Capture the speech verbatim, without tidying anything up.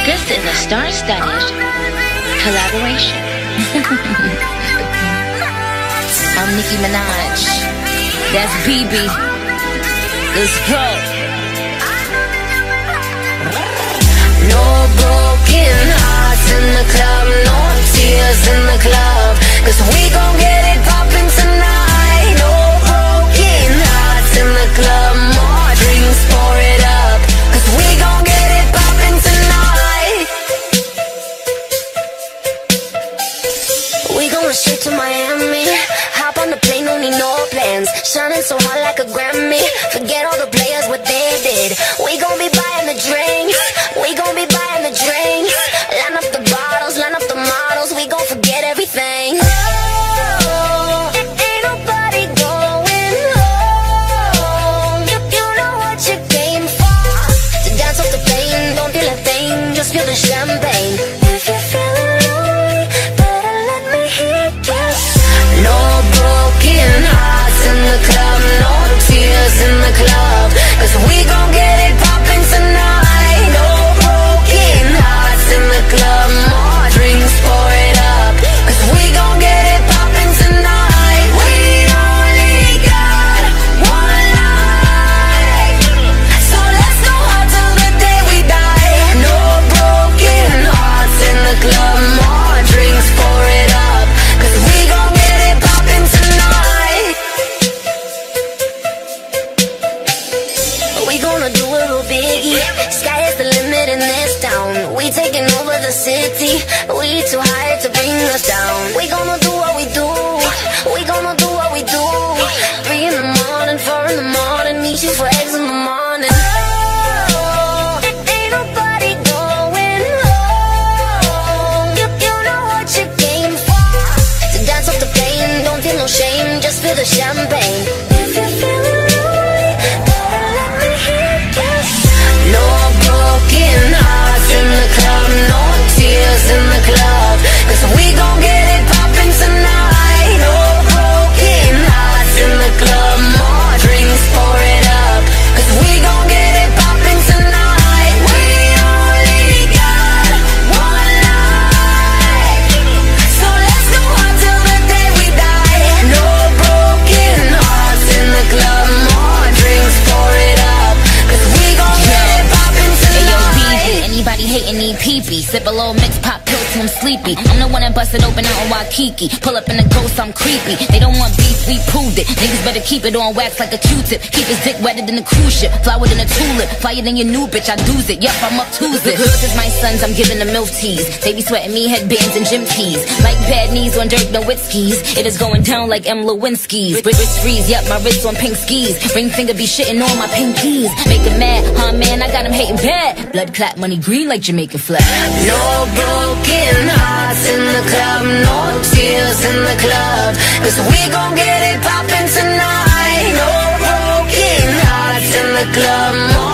This is a star-studded collaboration. I'm Nicki Minaj. That's Bebe. Let's go. No broken hearts in the club, no tears in the club, 'cause we gon' get it poppin' tonight. No broken hearts in the club, more drinks, pour it up, 'cause we gon' get it poppin' tonight. We going straight to Miami, hop on the plane, don't need no plans, shining so hot like a Grammy, forget all the players what they did. We gon' be buying the drinks, we gon' be buying the drinks, line up the bottles, line up the models, we gon' forget everything. Oh, ain't nobody going home. You, you know what you came for, to dance off the pain, don't feel a thing, just feel the champagne. If you're feeling lonely, better let me hear you. No broken hearts in the club, no tears in the club, 'cause we gon' get it poppin' tonight. No broken hearts in the club, more drinks, pour it up, 'cause we gon' get it poppin' tonight. We only got one life, so let's go out till the day we die. No broken hearts in the club, more drinks, pour it up, 'cause we gon' get it poppin' tonight. We gonna do it real biggie, sky is the limit in this town. We taking over the city, we too high to bring us down. We gonna do what we do, we gonna do what we do. Three in the morning, four in the morning, meet you for eggs in the morning. Oh, ain't nobody going home. You, you know what you came for, to dance off the pain, don't feel no shame, just feel the champagne. If you're feeling lonely, better let me hear you. No broken hearts in the club, no tears in the club, 'cause we gon' get it poppin' tonight. No broken hearts in the club, more drinks, pour it up, 'cause we gon' get it poppin' tonight. We only got one life, so let's go out till the day we die. No broken hearts in the club, more drinks, pour it up, 'cause we gon' get it poppin' tonight. Anybody hating need pee-pee, sip a little mix, pop pills till I'm sleepy. I'm the one that busted open out in Waikiki, pull up in a ghost, I'm creepy. They don't want beef, we proved it. Niggas better keep it on wax like a Q-tip, keep his dick wetter than a cruise ship, flower than a tulip, flyer than your new bitch, I do's it. Yep, I'm up Tuesday. Good as my sons, I'm giving them milk teas. They be sweating me headbands and gym tees, like bad knees on Dirk Nowitzki's. It is going down like M. Lewinsky's. Wrist freeze, yep, my wrist on pink skis. Ring finger be shitting on my pinkies. Make him mad, huh man, I got him hating bad. Blood clot, money green like Jamaican flag. No broken hearts in the club, no tears in the club, 'cause we gon' get it poppin' tonight. No broken hearts in the club, more